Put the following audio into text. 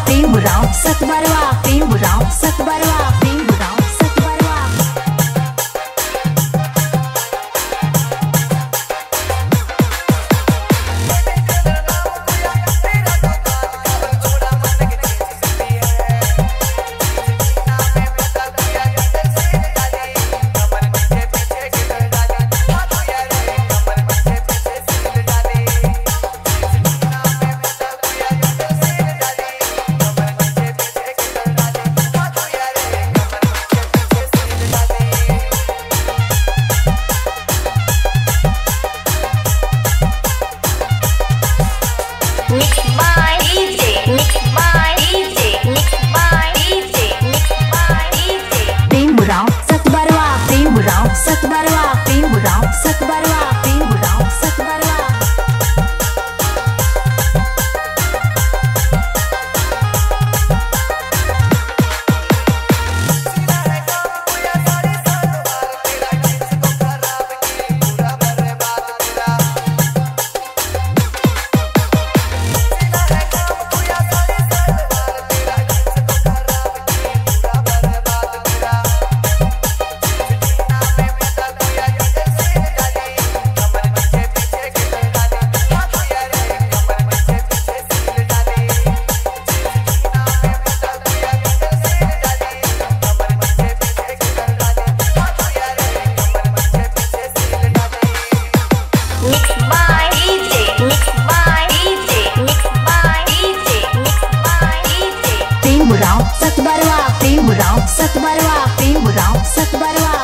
Bhimrao Satbarwa, Bhimrao Satbarwa, Bhimrao Satbarwa. Mixed by DJ, mixed by DJ, mixed by DJ, mixed by DJ। Bhimrao Satbarwa, Bhimrao Satbarwa, Bhimrao Satbarwa, Bhimrao Satbarwa. Mixed by DJ, mixed by DJ, mixed by DJ, mixed by DJ। Bhimrao Satbarwa, Bhimrao Satbarwa, Bhimrao Satbarwa.